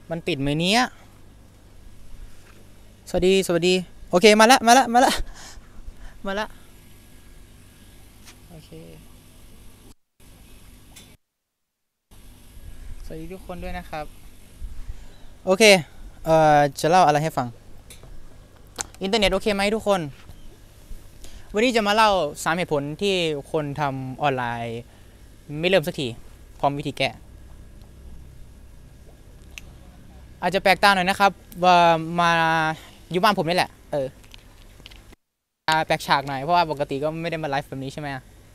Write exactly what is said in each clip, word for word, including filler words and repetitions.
มันติดไหมเนี้ยสวัสดีสวัสดีโอเคมาละมาละมาละมาละโอเคสวัสดีทุกคนด้วยนะครับโอเคเอ่อจะเล่าอะไรให้ฟังอินเทอร์เน็ตโอเคไหมทุกคนวันนี้จะมาเล่าสามเหตุผลที่คนทำออนไลน์ไม่เริ่มสักทีพร้อมวิธีแก้อาจจะแปลกตาหน่อยนะครับว่ามาอยู่บ้านผมนี่แหละเออแปลกฉากหน่อยเพราะว่าปกติก็ไม่ได้มาไลฟ์แบบนี้ใช่ไหม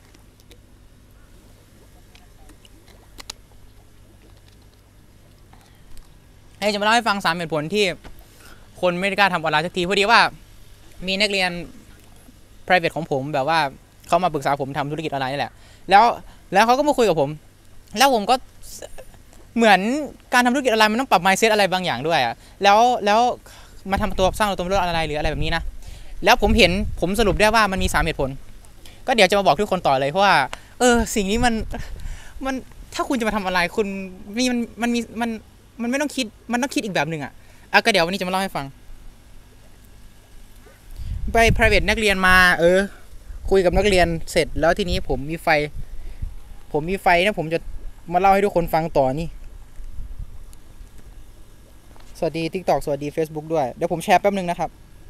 ให้จะมาเล่าให้ฟังสามเหตุผลที่คนไม่กล้าทำออนไลน์สักทีพอดีว่ามีนักเรียน private ของผมแบบว่าเขามาปรึกษาผมทำธุรกิจออนไลน์นี่แหละแล้วแล้วเขาก็มาคุยกับผมแล้วผมก็เหมือนการทำธุรกิจออนไลน์มันต้องปรับ mindset อะไรบางอย่างด้วยอะแล้วแล้วมาทำตัวสร้างตัวตนออนไลน์หรืออะไรแบบนี้นะแล้วผมเห็นผมสรุปได้ว่ามันมีสามเหตุผลก็เดี๋ยวจะมาบอกทุกคนต่อเลยเพราะว่าเออสิ่งนี้มันมันถ้าคุณจะมาทำออนไลน์คุณมีมันมันมีมันมันไม่ต้องคิดมันต้องคิดอีกแบบหนึ่งอะอ่ะก็เดี๋ยววันนี้จะมาเล่าให้ฟังไป private นักเรียนมาเออคุยกับนักเรียนเสร็จแล้วทีนี้ผมมีไฟผมมีไฟนะผมจะมาเล่าให้ทุกคนฟังต่อนี่สวัสดี TikTok สวัสดี Facebook ด้วยเดี๋ยวผมแชร์แป๊บนึงนะครับ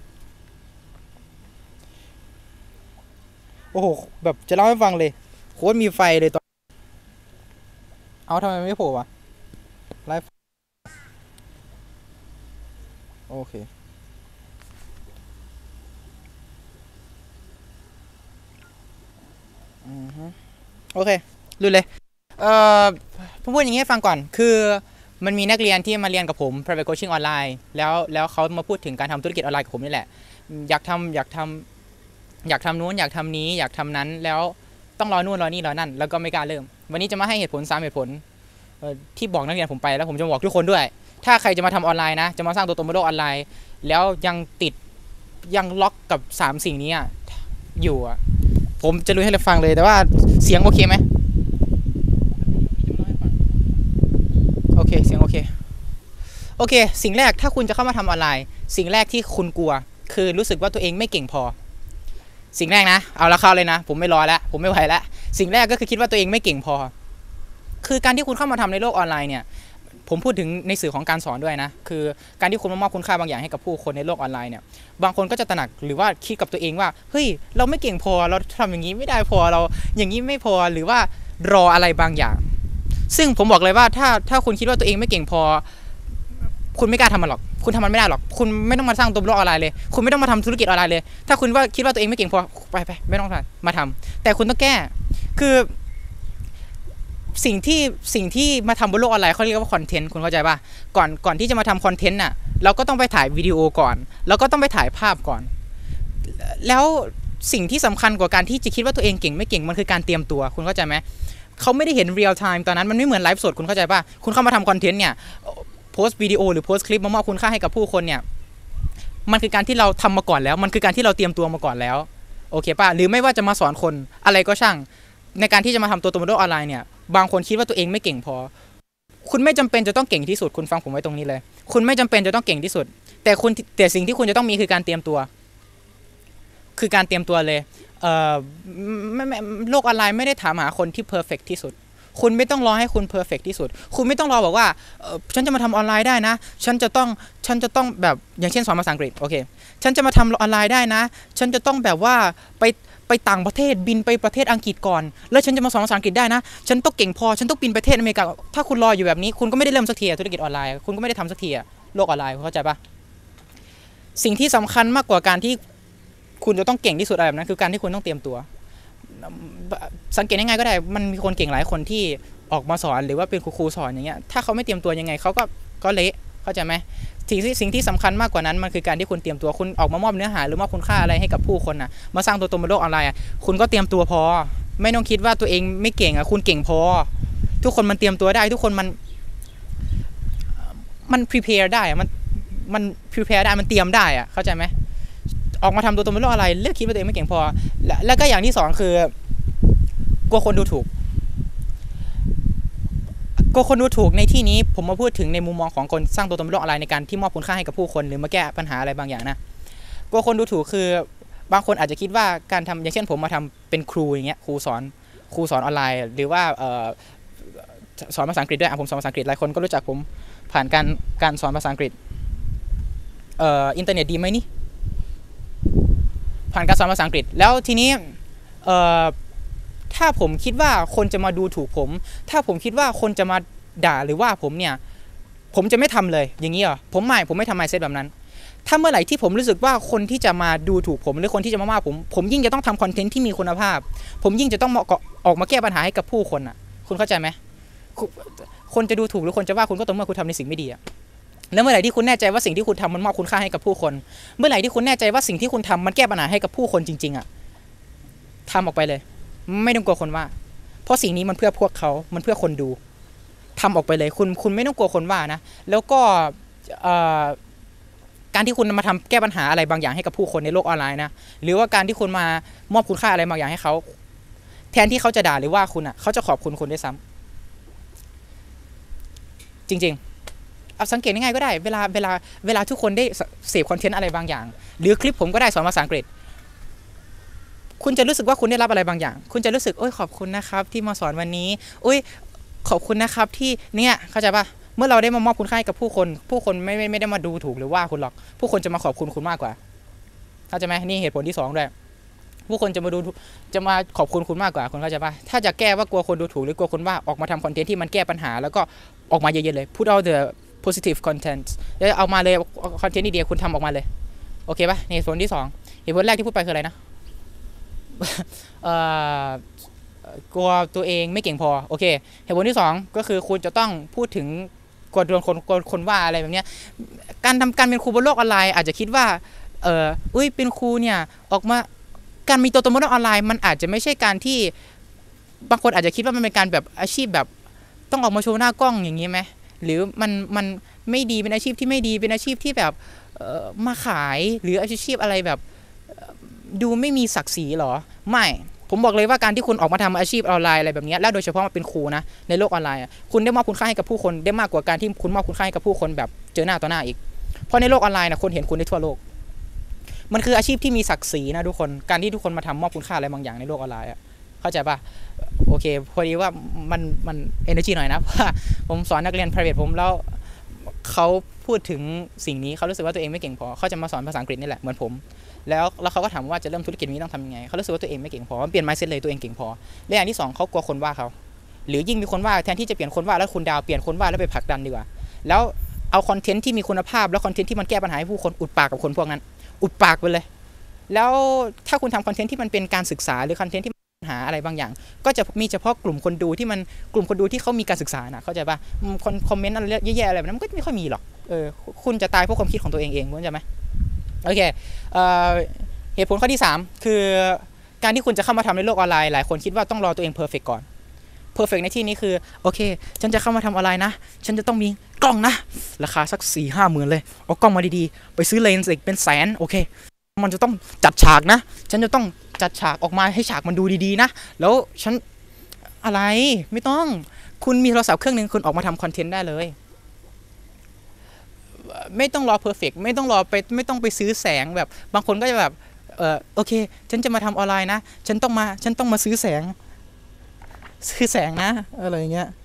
โอ้โหแบบจะเล่าให้ฟังเลยโคตรมีไฟเลยตอนเอาทำไมไม่โผล่วะไลฟ์โอเคอือฮึโอเครู้เลยเอ่อผมพูดอย่างนี้ให้ฟังก่อนคือมันมีนักเรียนที่มาเรียนกับผม private coaching ออนไลน์แล้วแล้วเขามาพูดถึงการทำธุรกิจออนไลน์กับผมนี่แหละอยากทำอยากทำอยากทำนู้นอยากทำนี้อยากทำนั้นแล้วต้องรอนู่นรอนี่รอนั่นแล้วก็ไม่กล้าเริ่มวันนี้จะมาให้เหตุผลสามเหตุผลที่บอกนักเรียนผมไปแล้วผมจะบอกทุกคนด้วยถ้าใครจะมาทำออนไลน์นะจะมาสร้างตัวตนบนโลกออนไลน์แล้วยังติดยังล็อกกับสามสิ่งนี้อยู่อ่ะผมจะรู้ให้เราฟังเลยแต่ว่าเสียงโอเคไหมโอเคเสียงโอเคโอเคสิ่งแรกถ้าคุณจะเข้ามาทำออนไลน์สิ่งแรกที่คุณกลัวคือรู้สึกว่าตัวเองไม่เก่งพอสิ่งแรกนะเอาละเข้าเลยนะผมไม่รอแล้วผมไม่ไหวแล้วสิ่งแรกก็คือคิดว่าตัวเองไม่เก่งพอคือการที่คุณเข้ามาทำในโลกออนไลน์เนี่ยผมพูดถึงในสื่อของการสอนด้วยนะคือการที่คุณมามอบคุณค่าบางอย่างให้กับผู้คนในโลกออนไลน์เนี่ยบางคนก็จะตระหนักหรือว่าคิดกับตัวเองว่าเฮ้ยเราไม่เก่งพอเราทำอย่างนี้ไม่ได้พอเราอย่างนี้ไม่พอหรือว่ารออะไรบางอย่างซึ่งผมบอกเลยว่าถ้าถ้าคุณคิดว่าตัวเองไม่เก่งพอคุณไม่กล้าทำมันหรอกคุณทำมันไม่ได้หรอกคุณไม่ต้องมาสร้างตัวโลกออนไลน์เลยคุณไม่ต้องมาทำธุรกิจออนไลน์เลยถ้าคุณว่าคิดว่าตัวเองไม่เก่งพอไปไปไม่ต้องมาทำแต่คุณต้องแก้คือสิ่งที่สิ่งที่มาทำบนโลกออนไลน์เขาเรียกว่าคอนเทนต์คุณเข้าใจป่ะก่อนก่อนที่จะมาทำคอนเทนต์น่ะเราก็ต้องไปถ่ายวิดีโอก่อนแล้วก็ต้องไปถ่ายภาพก่อนแล้วสิ่งที่สำคัญกว่าการที่จะคิดว่าตัวเองเก่งไม่เก่งมันคือการเตรียมตัวคุณเข้าใจไหมเขาไม่ได้เห็นเรียลไทม์ตอนนั้นมันไม่เหมือนไลฟ์สดคุณเข้าใจป่ะคุณเข้ามาทำคอนเทนต์เนี่ยโพสต์วิดีโอหรือโพสต์คลิปมามอบคุณค่าให้กับผู้คนเนี่ยมันคือการที่เราทำมาก่อนแล้วมันคือการที่เราเตรียมตัวมาก่อนแล้วโอเคป่ะหรือไม่ว่าจะมาสอนคนอะไรก็ช่างในการที่จะมาทำตัวตนบนโลกออนไลน์เนี่ยบางคนคิดว่าตัวเองไม่เก่งพอคุณไม่จำเป็นจะต้องเก่งที่สุดคุณฟังผมไว้ตรงนี้เลยคุณไม่จำเป็นจะต้องเก่งที่สุดแต่คุณแต่สิ่งที่คุณจะต้องมีคือการเตรียมตัวคือการเตรียมตัวเลยเอ่อไม่ไม่โลกออนไลน์ไม่ได้ถามหาคนที่เพอร์เฟกต์ที่สุดคุณไม่ต้องรอให้คุณเพอร์เฟกต์ที่สุดคุณไม่ต้องรอบอกว่าฉันจะมาทำออนไลน์ได้นะฉันจะต้องฉันจะต้องแบบอย่างเช่นสอนภาษาอังกฤษโอเคฉันจะมาทำออนไลน์ได้นะฉันจะต้องแบบว่าไปไปต่างประเทศบินไปประเทศอังกฤษก่อนแล้วฉันจะมาสอนภาษาอังกฤษได้นะฉันต้องเก่งพอฉันต้องบินไปประเทศอเมริกาถ้าคุณรออยู่แบบนี้คุณก็ไม่ได้เริ่มสักทีธุรกิจออนไลน์คุณก็ไม่ได้ทำสักทีโลกออนไลน์เข้าใจปะสิ่งที่สำคัญมากกว่าการที่คุณจะต้องเก่งที่สุดอะไรแบบนั้นคือการที่คุณต้องเตรียมตัวสังเกตยังไงก็ได้มันมีคนเก่งหลายคนที่ออกมาสอนหรือว่าเป็นครูสอนอย่างเงี้ยถ้าเขาไม่เตรียมตัวยังไงเขาก็ก็เละเข้าใจไหมสิ่งที่สิ่งที่สำคัญมากกว่านั้นมันคือการที่คุณเตรียมตัวคุณออกมามอบเนื้อหาหรือมอบคุณค่าอะไรให้กับผู้คนนะมาสร้างตัวตนบนโลกออนไลน์คุณก็เตรียมตัวพอไม่ต้องคิดว่าตัวเองไม่เก่งอ่ะคุณเก่งพอทุกคนมันเตรียมตัวได้ทุกคนมันมัน prepare ได้มันมัน prepare ได้มันเตรียมได้อ่ะเข้าใจไหมออกมาทำตัวตนบนโลกออนไลน์เลือกคิดว่าตัวเองไม่เก่งพอแล้วก็อย่างที่สองคือกลัวคนดูถูกกลัวคนดูถูกในที่นี้ผมมาพูดถึงในมุมมองของคนสร้างตัวตนบนโลกออนไลน์ในการที่มอบคุณค่าให้กับผู้คนหรือมาแก้ปัญหาอะไรบางอย่างนะกลัวคนดูถูกคือบางคนอาจจะคิดว่าการทำอย่างเช่นผมมาทำเป็นครูอย่างเงี้ยครูสอนครูสอนออนไลน์หรือว่าสอนภาษาอังกฤษด้วยผมสอนภาษาอังกฤษหลายคนก็รู้จักผมผ่านการการสอนภาษาอังกฤษเอ่ออินเทอร์เน็ตดีไหมนี่ผ่านการสอนภาษาอังกฤษแล้วทีนี้เอ่อถ้าผมคิดว่าคนจะมาดูถูกผมถ้าผมคิดว่าคนจะมาด่าหรือว่าผมเนี่ยผมจะไม่ทำเลยอย่างนี้เหรอผมไม่ผมไม่ทำไมเซตแบบนั้นถ้าเมื่อไหร่ที่ผมรู้สึกว่าคนที่จะมาดูถูกผมหรือคนที่จะมาว่าผมผมยิ่งจะต้องทำคอนเทนต์ที่มีคุณภาพผมยิ่งจะต้องออกมาแก้ปัญหาให้กับผู้คนอ่ะคุณเข้าใจไหมคนจะดูถูกหรือคนจะว่าคุณก็ต่อเมื่อคุณทำในสิ่งไม่ดีอะแล้วเมื่อไหร่ที่คุณแน่ใจว่าสิ่งที่คุณทำมันมอบคุณค่าให้กับผู้คนเมื่อไหร่ที่คุณแน่ใจว่าสิ่งที่คุณทำมันแก้ปัญหาให้กับผู้คนจริงๆอ่ะทำออกไปเลยไม่ต้องกลัวคนว่าเพราะสิ่งนี้มันเพื่อพวกเขามันเพื่อคนดูทำออกไปเลยคุณคุณไม่ต้องกลัวคนว่านะแล้วก็การที่คุณมาทำแก้ปัญหาอะไรบางอย่างให้กับผู้คนในโลกออนไลน์นะหรือว่าการที่คุณมามอบคุณค่าอะไรบางอย่างให้เขาแทนที่เขาจะด่าหรือว่าคุณอ่ะเขาจะขอบคุณคุณด้วยซ้ำจริงๆเอาสังเกตง่ายๆก็ได้เวลาเวลาเวลาทุกคนได้เสพคอนเทนต์อะไรบางอย่างหรือคลิปผมก็ได้สอนภาษาอังกฤษคุณจะรู้สึกว่าคุณได้รับอะไรบางอย่างคุณจะรู้สึกโอ้ยขอบคุณนะครับที่มาสอนวันนี้โอ้ยขอบคุณนะครับที่เนี่ยเข้าใจปะเมื่อเราได้มามอบคุณค่าให้กับผู้คนผู้คนไม่ไม่ไม่ได้มาดูถูกหรือว่าคุณหรอกผู้คนจะมาขอบคุณคุณมากกว่าเข้าใจไหมนี่เหตุผลที่สองด้วยผู้คนจะมาดูจะมาขอบคุณคุณมากกว่าคุณเข้าใจปะถ้าจะแก้ว่ากลัวคนดูถูกหรือกลัวคนว่าออกมาทำคอนเทนต์ที่มันแก้ปัญหาแล้วก็ออกมาเยอะๆเลย put out the positive content แล้วเอามาเลยคอนเทนต์ดีๆคุณทำออกมาเลยโอเคปะนี่เหตุผลที่สองเหตุผลแรกที่พูดไปคืออะไรนะกลัวตัวเองไม่เก่งพอโอเคเหตุผลที่สองก็คือคุณจะต้องพูดถึงกลัวโดนคนคนว่าอะไรแบบนี้การทำการเป็นครูบนโลกออนไลน์อาจจะคิดว่าเอออุ้ยเป็นครูเนี่ยออกมาการมีตัวตนบนโลกออนไลน์มันอาจจะไม่ใช่การที่บางคนอาจจะคิดว่ามันเป็นการแบบอาชีพแบบต้องออกมาโชว์หน้ากล้องอย่างนี้ไหมหรือมันมันไม่ดีเป็นอาชีพที่ไม่ดีเป็นอาชีพที่แบบมาขายหรืออาชีพอะไรแบบดูไม่มีศักดิ์ศรีหรอไม่ผมบอกเลยว่าการที่คุณออกมาทำอาชีพออนไลน์อะไรแบบนี้แล้วโดยเฉพาะมาเป็นครูนะในโลกออนไลน์คุณได้มอบคุณค่าให้กับผู้คนได้มากกว่าการที่คุณมอบคุณค่าให้กับผู้คนแบบเจอหน้าต่อหน้าอีกเพราะในโลกออนไลน์นะคนเห็นคุณได้ทั่วโลกมันคืออาชีพที่มีศักดิ์ศรีนะทุกคนการที่ทุกคนมาทำมอบคุณค่าอะไรบางอย่างในโลกออนไลน์เข้าใจป่ะโอเคพอดีว่ามันมัน energy หน่อยนะเพราะผมสอนนักเรียน private ผมแล้วเขาพูดถึงสิ่งนี้เขารู้สึกว่าตัวเองไม่เก่งพอเขาจะมาสอนภาษาอังกฤษนี่แหละเหมือนผมแล้วแล้วเขาก็ถามว่าจะเริ่มธุรกิจนี้ต้องทำยังไงเขารู้สึกว่าตัวเองไม่เก่งพอเปลี่ยน mindset เลยตัวเองเก่งพอและอย่างที่สองเขากลัวคนว่าเขาหรือยิ่งมีคนว่าแทนที่จะเปลี่ยนคนว่าแล้วคุณดาวเปลี่ยนคนว่าแล้วไปผลักดันดีกว่าแล้วเอาคอนเทนต์ที่มีคุณภาพแล้วคอนเทนต์ที่มันแก้ปัญหาให้ผู้คนอุดปากกับคนพวกนั้นอุดปากไปเลยแล้วถ้าคุณทำคอนเทนต์ที่มันเป็นการศึกษาหรือคอนเทนต์ที่ปัญหาอะไรบางอย่างก็จะมีเฉพาะกลุ่มคนดูที่มันกลุ่มคนดูที่เขามีการศึกษานะเข้าใจป่ะคนคอมเมนต์อะไรแย่ๆอะไรแบบนั้นก็ไม่ค่อยมีหรอกเออคุณจะตายเพราะความคิดของตัวเองเองเข้าใจไหมโอเคเอ่อเหตุผลข้อที่สามคือการที่คุณจะเข้ามาทำในโลกออนไลน์หลายคนคิดว่าต้องรอตัวเองเพอร์เฟกต์ก่อนเพอร์เฟกต์ในที่นี้คือโอเคฉันจะเข้ามาทำออนไลน์นะฉันจะต้องมีกล้องนะราคาสักสี่ห้าหมื่นเลยเอากล้องมาดีๆไปซื้อเลนส์อีกเป็นแสนโอเคมันจะต้องจัดฉากนะฉันจะต้องจัดฉากออกมาให้ฉากมันดูดีๆนะแล้วฉันอะไรไม่ต้องคุณมีโทรศัพท์เครื่องนึงคุณออกมาทำคอนเทนต์ได้เลยไม่ต้องรอเพอร์เฟกต์ไม่ต้องรอไปไม่ต้องไปซื้อแสงแบบบางคนก็จะแบบเออโอเคฉันจะมาทำออนไลน์นะฉันต้องมาฉันต้องมาซื้อแสงซื้อแสงนะอะไรอย่างเงี้ย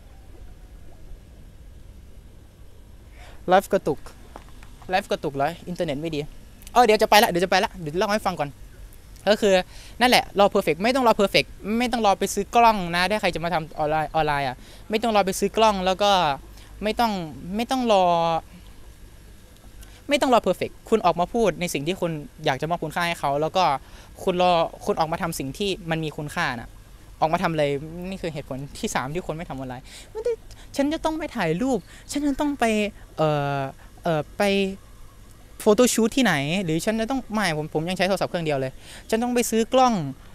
ไลฟ์กระตุกไลฟ์กระตุกเลยอินเทอร์เน็ตไม่ดีเออเดี๋ยวจะไปละเดี๋ยวจะไปละเดี๋ยวเล่าให้ฟังก่อนก็คือนั่นแหละรอเพอร์เฟกต์ไม่ต้องรอเพอร์เฟกต์ไม่ต้องรอไปซื้อกล้องนะถ้าใครจะมาทำออนไลน์ออนไลน์อ่ะไม่ต้องรอไปซื้อกล้องแล้วก็ไม่ต้องไม่ต้องรอไม่ต้องรอเพอร์เฟกต์คุณออกมาพูดในสิ่งที่คุณอยากจะมอบคุณค่าให้เขาแล้วก็คุณรอคุณออกมาทำสิ่งที่มันมีคุณค่านะออกมาทำเลยนี่คือเหตุผลที่สามที่คนไม่ทำออนไลน์ฉันจะต้องไปถ่ายรูปฉันจะต้องไปเอ่อเอ่อไปโฟโต้ชูตที่ไหนหรือฉันจะต้องไม่ผมผมยังใช้โทรศัพท์เครื่องเดียวเลยฉันต้องไปซื้อกล้อง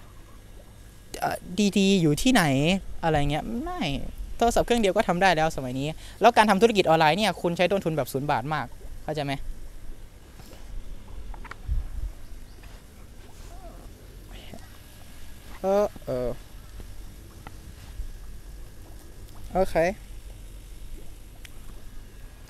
ดีๆอยู่ที่ไหนอะไรเงี้ยไม่โทรศัพท์เครื่องเดียวก็ทำได้แล้วสมัยนี้แล้วการทำธุรกิจออนไลน์เนี่ยคุณใช้ต้นทุนแบบศูนย์บาทมากเข้าใจไหมเออเออโอเค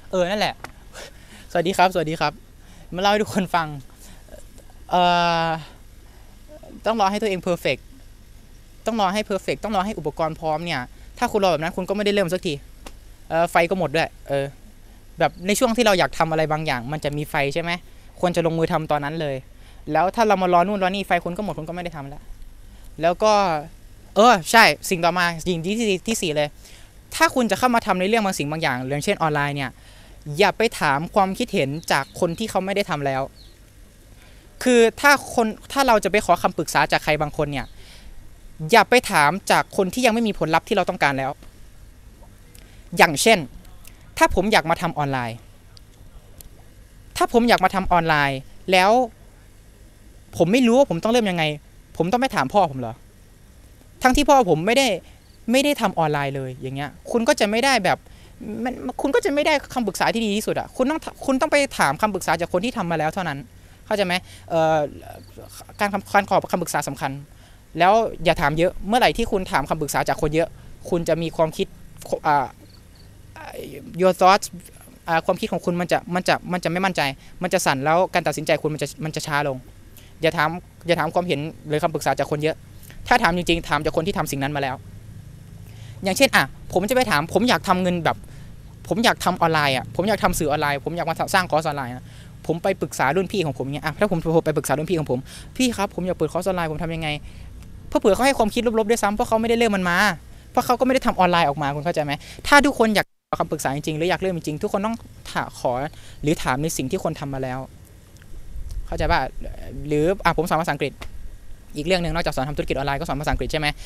เออนั่นแหละสวัสดีครับสวัสดีครับมาเล่าให้ทุกคนฟังเอ่อต้องรอให้ตัวเองเพอร์เฟกต์ต้องรอให้เพอร์เฟกต์ต้องรอให้อุปกรณ์พร้อมเนี่ยถ้าคุณรอแบบนั้นคุณก็ไม่ได้เริ่มสักทีเออไฟก็หมดด้วยเออแบบในช่วงที่เราอยากทำอะไรบางอย่างมันจะมีไฟใช่ไหมควรจะลงมือทำตอนนั้นเลยแล้วถ้าเรามารอนู่นรอนี่ไฟคุณก็หมดคุณก็ไม่ได้ทำแล้วแล้วก็เออใช่สิ่งต่อมาสิ่งที่ที่สี่เลยถ้าคุณจะเข้ามาทำในเรื่องบางสิ่งบางอย่างอย่างเช่นออนไลน์เนี่ยอย่าไปถามความคิดเห็นจากคนที่เขาไม่ได้ทำแล้วคือถ้าคนถ้าเราจะไปขอคำปรึกษาจากใครบางคนเนี่ยอย่าไปถามจากคนที่ยังไม่มีผลลัพธ์ที่เราต้องการแล้วอย่างเช่นถ้าผมอยากมาทำออนไลน์ถ้าผมอยากมาทำออนไลน์แล้วผมไม่รู้ว่าผมต้องเริ่มยังไงผมต้องไปถามพ่อผมเหรอทั้งที่พ่อผมไม่ได้ไม่ได้ทำออนไลน์เลยอย่างเงี้ยคุณก็จะไม่ได้แบบมันคุณก็จะไม่ได้คำปรึกษาที่ดีที่สุดอ่ะคุณต้องคุณต้องไปถามคำปรึกษาจากคนที่ทำมาแล้วเท่านั้นเข้าใจไหมเอ่อการการขอคำปรึกษาสำคัญแล้วอย่าถามเยอะเมื่อไหร่ที่คุณถามคำปรึกษาจากคนเยอะคุณจะมีความคิดอ่า your thoughts ความคิดของคุณมันจะมันจะมันจะไม่มั่นใจมันจะสั่นแล้วการตัดสินใจคุณมันจะมันจะช้าลงอย่าถามอย่าถามความเห็นหรือคำปรึกษาจากคนเยอะถ้าถามจริงๆถามจากคนที่ทำสิ่งนั้นมาแล้วอย่างเช่นอ่ะผมจะไปถามผมอยากทำเงินแบบผมอยากทำออนไลน์อ่ะผมอยากทำสื่อออนไลน์ผมอยากมาสร้างคอร์สออนไลน์ผมไปปรึกษารุ่นพี่ของผมเนี่ยอ่ะถ้าผมไปปรึกษารุ่นพี่ของผมพี่ครับผมอยากเปิดคอร์สออนไลน์ผมทำยังไงเพื่อเผื่อเขาให้ความคิดลบๆด้วยซ้ำเพราะเขาไม่ได้เริ่มมันมาเพราะเขาก็ไม่ได้ทำออนไลน์ออกมาคุณเข้าใจไหมถ้าทุกคนอยากคำปรึกษาจริงๆหรืออยากเริ่มจริงๆทุกคนต้องถามขอหรือถามในสิ่งที่คนทำมาแล้วเข้าใจป่ะหรืออ่ะผมสอนภาษาอังกฤษอีกเรื่องหนึ่งนอกจากสอนทำธุรกิจออนไลน์ก็สอนภาษาอังกฤษใช่ไหม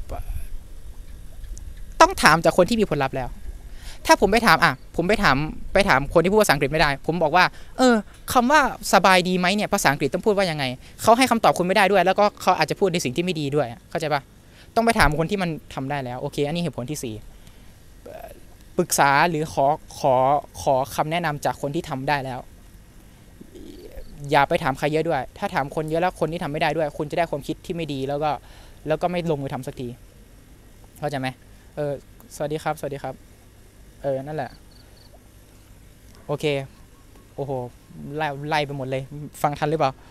ต้องถามจากคนที่มีผลลัพธ์แล้วถ้าผมไปถามอ่ะผมไปถามไปถามคนที่พูดภาษาอังกฤษไม่ได้ผมบอกว่าเออคำว่าสบายดีไหมเนี่ยภาษาอังกฤษต้องพูดว่ายังไงเขาให้คำตอบคุณไม่ได้ด้วยแล้วก็เขาอาจจะพูดในสิ่งที่ไม่ดีด้วยเข้าใจป่ะต้องไปถามคนที่มันทำได้แล้วโอเคอันนี้เหตุผลที่สี่ปรึกษาหรือขอขอขอคำแนะนำจากคนที่ทำได้แล้วอย่าไปถามใครเยอะด้วยถ้าถามคนเยอะแล้วคนที่ทำไม่ได้ด้วยคุณจะได้ความคิดที่ไม่ดีแล้วก็แล้วก็ไม่ลงมือทำสักทีเข้าใจไหมเออสวัสดีครับสวัสดีครับเออนั่นแหละโอเคโอ้โหไล่ไล่ไปหมดเลยฟังทันหรือเปล่า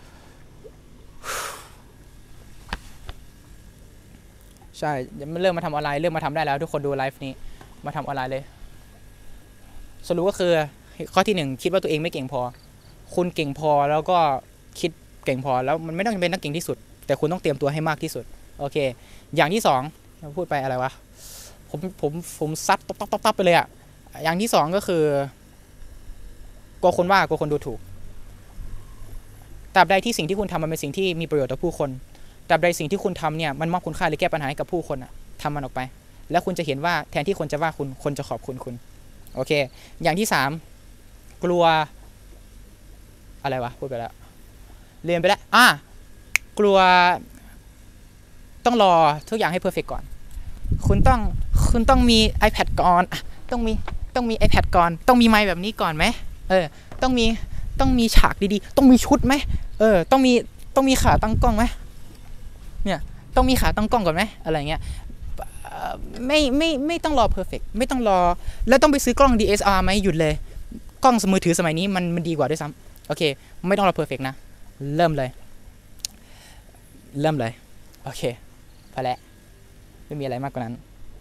ใช่เริ่มมาทำออนไลน์เริ่มมาทำได้แล้วทุกคนดูไลฟ์นี้มาทำออนไลน์เลยสรุปก็คือข้อที่หนึ่งคิดว่าตัวเองไม่เก่งพอคุณเก่งพอแล้วก็คิดเก่งพอแล้วมันไม่ต้องเป็นนักเก่งที่สุดแต่คุณต้องเตรียมตัวให้มากที่สุดโอเคอย่างที่สองพูดไปอะไรวะผมผมผมซัดต๊อกต๊อกต๊อกไปเลยอะอย่างที่สองก็คือกลัวคนว่ากลัวคนดูถูกตราบใดที่สิ่งที่คุณทำมันเป็นสิ่งที่มีประโยชน์ต่อผู้คนตราบใดสิ่งที่คุณทำเนี่ยมันมอบคุณค่าหรือแก้ปัญหาให้กับผู้คนอะทำมันออกไปแล้วคุณจะเห็นว่าแทนที่คนจะว่าคุณคนจะขอบคุณคุณโอเคอย่างที่สามกลัวอะไรวะพูดไปแล้วเรียนไปแล้วอ่ะกลัวต้องรอทุกอย่างให้เพอร์เฟกต์ก่อนคุณต้องคุณต้องมี iPad ก่อนต้องมีต้องมี iPad ก่อนต้องมีไมค์แบบนี้ก่อนไหมเออต้องมีต้องมีฉากดีๆต้องมีชุดไหมเออต้องมีต้องมีขาตั้งกล้องไหมเนี่ยต้องมีขาตั้งกล้องก่อนไหมอะไรเงี้ยไม่ไม่ไม่ต้องรอเพอร์เฟกต์ไม่ต้องรอแล้วต้องไปซื้อกล้อง ดี เอส อาร์ ไหมหยุดเลยกล้องมือถือสมัยนี้มันมันดีกว่าด้วยซ้ำโอเคไม่ต้องรอเพอร์เฟกต์นะเริ่มเลยเริ่มเลยโอเคพอแล้วไม่มีอะไรมากกว่านั้น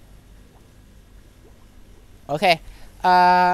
โอเคอ่า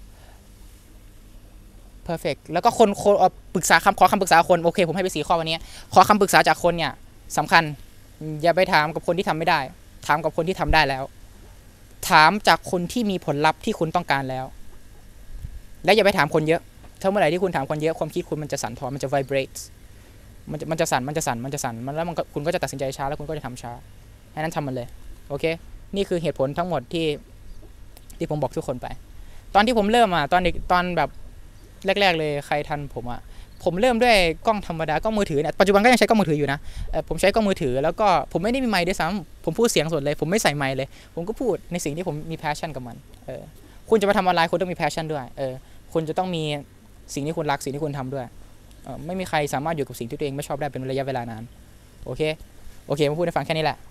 perfect แล้วก็คนคนปรึกษาคำขอคำปรึกษาคนโอเคผมให้ไปสี่ข้อวันนี้ขอคำปรึกษาจากคนเนี่ยสำคัญอย่าไปถามกับคนที่ทำไม่ได้ถามกับคนที่ทำได้แล้วถามจากคนที่มีผลลัพธ์ที่คุณต้องการแล้วและอย่าไปถามคนเยอะถ้าเมื่อไหร่ที่คุณถามคนเยอะความคิดคุณมันจะสั่นคลอนมันจะ vibrate มันจะมันจะสั่นมันจะสั่นมันจะสั่นมันแล้วมันคุณก็จะตัดสินใจช้าแล้วคุณก็จะทำช้าให้นั้นทำมันเลยโอเคนี่คือเหตุผลทั้งหมดที่ที่ผมบอกทุกคนไปตอนที่ผมเริ่มอ่ะตอนเด็กตอนแบบแรกๆเลยใครทันผมอ่ะผมเริ่มด้วยกล้องธรรมดากล้องมือถือเนี่ยปัจจุบันก็ยังใช้กล้องมือถืออยู่นะผมใช้กล้องมือถือแล้วก็ผมไม่ได้มีไมค์ด้วยซ้ำผมพูดเสียงสดเลยผมไม่ใส่ไมค์เลยผมก็พูดในสิ่งที่ผมมี passion กับมันเออคุณจะมาทำออนไลน์คุณต้องมี passion ด้วยเออคุณจะต้องมีสิ่งที่คุณรักสิ่งที่คุณทำด้วยเออไม่มีใครสามารถอยู่กับสิ่งที่ตัวเองไม่ชอบได้เป็นระยะเวลานานโอเคโอเคมาพูดให้ฟังแค่นี้แหละ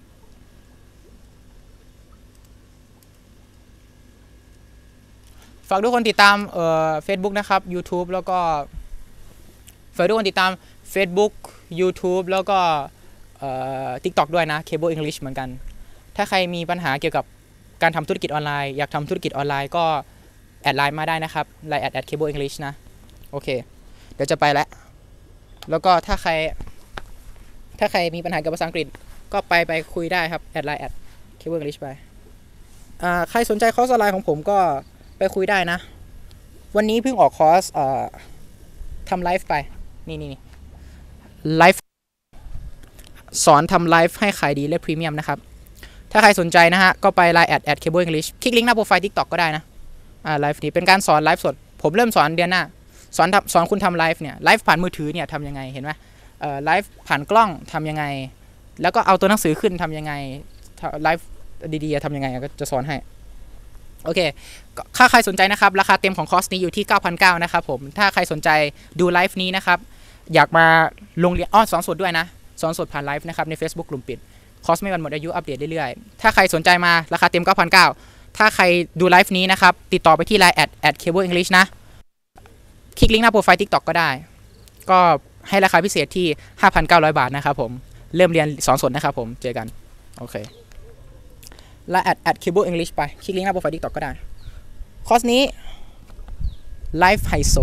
ฝากทุกคนติดตามเอ่อ Facebook นะครับ YouTube แล้วก็ฝากทุกคนติดตาม Facebook YouTube แล้วก็เอ่อ TikTok ด้วยนะ Cable English เหมือนกันถ้าใครมีปัญหาเกี่ยวกับการทำธุรกิจออนไลน์อยากทำธุรกิจออนไลน์ก็แอดไลน์มาได้นะครับไลน์แอดแอด Cable English นะโอเคเดี๋ยวจะไปแล้วแล้วก็ถ้าใครถ้าใครมีปัญหาเกี่ยวกับภาษาอังกฤษก็ไปไปคุยได้ครับแอดไลน์แอด Cable English ไปอ่าใครสนใจคอร์สออนไลน์ของผมก็ไปคุยได้นะวันนี้เพิ่งออกคอร์สเอ่อทำไลฟ์ไปนี่นี่ไลฟ์สอนทำไลฟ์ให้ขายดีและพรีเมียมนะครับถ้าใครสนใจนะฮะก็ไปไลน์แอดแอด Cable English คลิกลิงก์หน้าโปรไฟล์ TikTok ก็ได้นะอ่าไลฟ์นี้เป็นการสอนไลฟ์สดผมเริ่มสอนเดือนหน้าสอนสอนคุณทำไลฟ์เนี่ยไลฟ์ผ่านมือถือเนี่ยทำยังไงเห็นไหมเอ่อไลฟ์ผ่านกล้องทำยังไงแล้วก็เอาตัวหนังสือขึ้นทำยังไงไลฟ์ดีๆทำยังไงก็จะสอนให้โอเคถ้าใครสนใจนะครับราคาเต็มของคอร์สนี้อยู่ที่ เก้าพันเก้าร้อย นะครับผมถ้าใครสนใจดูไลฟ์นี้นะครับอยากมาลงเรียนอ้อสอนสดด้วยนะสอนสดผ่านไลฟ์นะครับใน Facebook กลุ่มปิดคอร์สไม่วันหมดอายุอัปเดตเรื่อยๆถ้าใครสนใจมาราคาเต็ม เก้าพันเก้าร้อย ถ้าใครดูไลฟ์นี้นะครับติดต่อไปที่ไลน์แอดแอด Cable English นะคลิกลิงก์หน้าโปรไฟล์ TikTok ก็ได้ก็ให้ราคาพิเศษที่ ห้าพันเก้าร้อย บาทนะครับผมเริ่มเรียนสอนสดนะครับผมเจอกันโอเคและแอดแอด Cable English ไปคลิกลิงก์หน้าโปรไฟล์ TikTok ก็ได้คอร์สนี้ไลฟ์ไฮโซ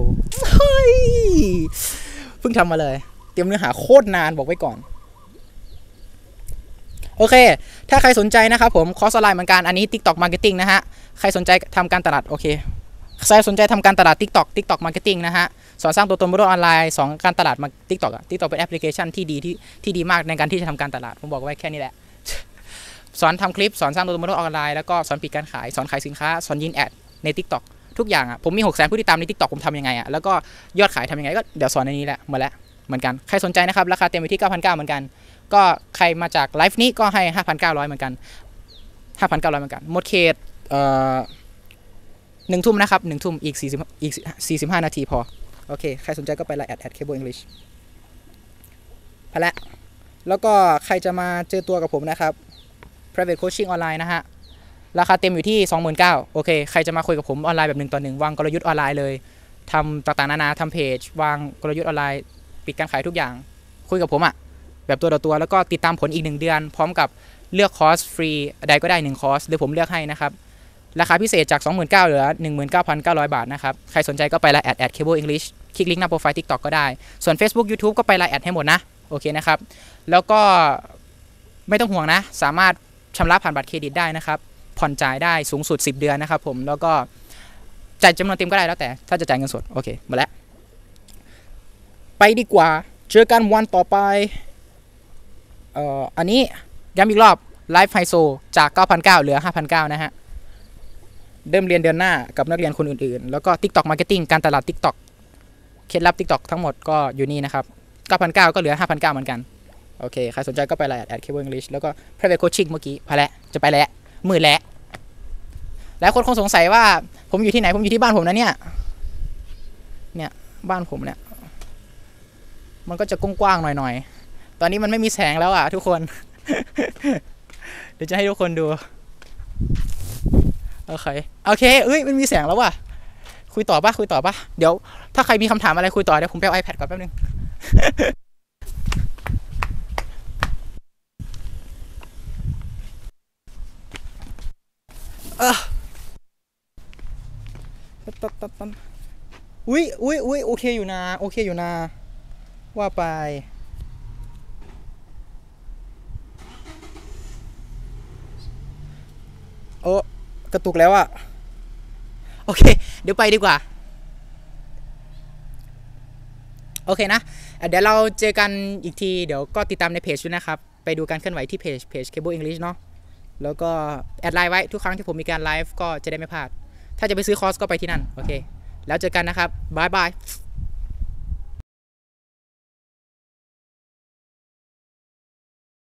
เพิ่งทำมาเลยเตรียมเนื้อหาโคตรนานบอกไว้ก่อนโอเคถ้าใครสนใจนะครับผมคอร์สออนไลน์เหมือนกันอันนี้ TikTok Marketing นะฮะใครสนใจทำการตลาดโอเคใครสนใจทำการตลาด TikTok TikTok Marketing นะฮะสอนสร้างตัวตนบนโลกออนไลน์สองการตลาดมา TikTok อ่ะ TikTok เป็นแอปพลิเคชันที่ดีที่ที่ดีมากในการที่จะทำการตลาดผมบอกไว้แค่นี้แหละสอนทำคลิปสอนสร้างตัวตนบนโลกออนไลน์แล้วก็สอนปิดการขายสอนขายสินค้าสอนยิงแอดใน TikTok ทุกอย่างอ่ะผมมีหกแสนผู้ติดตามใน TikTok ผมทำยังไงอ่ะแล้วก็ยอดขายทำยังไงก็เดี๋ยวสอนในนี้แหละหมดแล้วเหมือนกันใครสนใจนะครับราคาเต็มอยู่ที่ เก้าพันเก้าร้อย เหมือนกันก็ใครมาจากไลฟ์นี้ก็ให้ ห้าพันเก้าร้อย เหมือนกัน ห้าพันเก้าร้อย เหมือนกันหมดเขตเอ่อหนึ่งทุ่มนะครับหนึ่งทุ่มอีกสี่สิบอีกสี่สิบห้านาทีพอโอเคใครสนใจก็ไปไลน์แอดแอด Cable English พอละแล้วก็ใครจะมาเจอตัวกับผมนะครับ private coaching ออนไลน์นะฮะราคาเต็มอยู่ที่ สองหมื่นเก้าพัน โอเคใครจะมาคุยกับผมออนไลน์แบบหนึ่งต่อหนึ่งวางกลยุทธ์ออนไลน์เลยทำต่างๆนานาทำเพจวางกลยุทธ์ออนไลน์ปิดการขายทุกอย่างคุยกับผมอะแบบตัวต่อตัวแล้วก็ติดตามผลอีกหนึ่งเดือนพร้อมกับเลือกคอร์สฟรีใดก็ได้หนึ่งคอร์สเดี๋ยวผมเลือกให้นะครับราคาพิเศษจาก สองหมื่นเก้าพัน เหลือ หนึ่งหมื่นเก้าพันเก้าร้อย บาทนะครับใครสนใจก็ไปไลน์แอดแอด Cable English คลิกลิงก์หน้าโปรไฟล์ TikTok ก็ได้ส่วน Facebook YouTube ก็ไปไลน์แอดให้หมดนะโอเคนะครับแล้วก็ไม่ต้องห่วงนะสามารถชำระผ่านบัตรเครดิตได้นะครับผ่อนจ่ายได้สูงสุดสิบเดือนนะครับผมแล้วก็จ่ายจำนวนเต็มก็ได้แล้วแต่ถ้าจะจ่ายเงินสดโอเคหมดแล้วไปดีกว่าเจอกันวันต่อไปเอ่ออันนี้ย้ำอีกรอบไลฟ์ไฮโซจาก เก้าพันเก้าร้อย เหลือ ห้าพันเก้าร้อย นะฮะเริ่มเรียนเดือนหน้ากับนักเรียนคนอื่นๆแล้วก็ TikTok Marketing การตลาด TikTok เคล็ดลับ TikTok ทั้งหมดก็อยู่นี่นะครับ เก้าพันเก้าร้อย ก็เหลือ ห้าพันเก้าร้อย เหมือนกันโอเคใครสนใจก็ไปไลน์แอด Cable English แล้วก็ private coaching เมื่อกี้พอแล้วจะไปแล้วมือแล้วหลายคนคงสงสัยว่าผมอยู่ที่ไหนผมอยู่ที่บ้านผมนะเนี่ยเนี่ยบ้านผมเนี่ยมันก็จะกว้างๆหน่อยๆตอนนี้มันไม่มีแสงแล้วอ่ะทุกคน เดี๋ยวจะให้ทุกคนดูโอเคโอเคเอ้ยมันมีแสงแล้วว่ะคุยต่อปะคุยต่อปะเดี๋ยวถ้าใครมีคำถามอะไรคุยต่อเดี๋ยวผมไปเอา iPad ก่อนแป๊บนึง เอออุ้ยอุ้ยอุ้ยโอเคอยู่นะโอเคอยู่นะว่าไปโอ้กระตุกแล้วอะโอเคเดี๋ยวไปดีกว่าโอเคนะเดี๋ยวเราเจอกันอีกทีเดี๋ยวก็ติดตามในเพจด้วยนะครับไปดูการเคลื่อนไหวที่เพจเพจ Cable English เนาะแล้วก็แอดไลน์ไว้ทุกครั้งที่ผมมีการไลฟ์ก็จะได้ไม่พลาดถ้าจะไปซื้อคอร์สก็ไปที่นั่นโอเคแล้วเจอกันนะครับบายบาย